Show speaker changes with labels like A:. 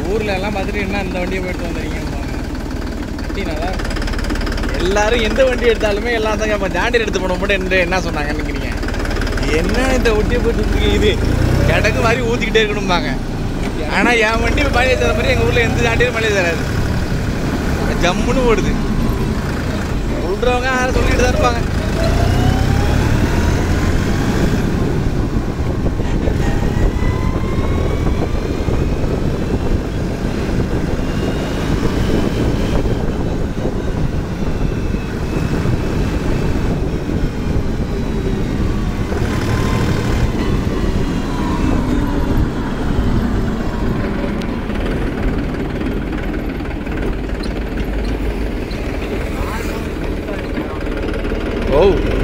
A: ஊரில் எல்லாம் பார்த்துட்டு என்ன இந்த வண்டியை போயிட்டு வந்துடுறீங்க வண்டி நல்லா இருக்கும். எல்லாரும் எந்த வண்டி எடுத்தாலுமே எல்லாம் தான் இப்போ ஜாண்டியர் எடுத்து போன மட்டும் என்ன சொன்னாங்கன்னு நினைக்கிறீங்க? என்ன இந்த ஒட்டியை போட்டு இது கிடக்கு மாதிரி ஊற்றிக்கிட்டே இருக்கணும்பாங்க. ஆனால் என் வண்டி மைலேஜ் தர மாதிரி எங்கள் ஊரில் எந்த ஜாண்டியரும் மைலேஜ் தராது. ஜம்முன்னு ஓடுது. சொல்கிறவங்க சொல்லிட்டு தான் இருப்பாங்க. Oh.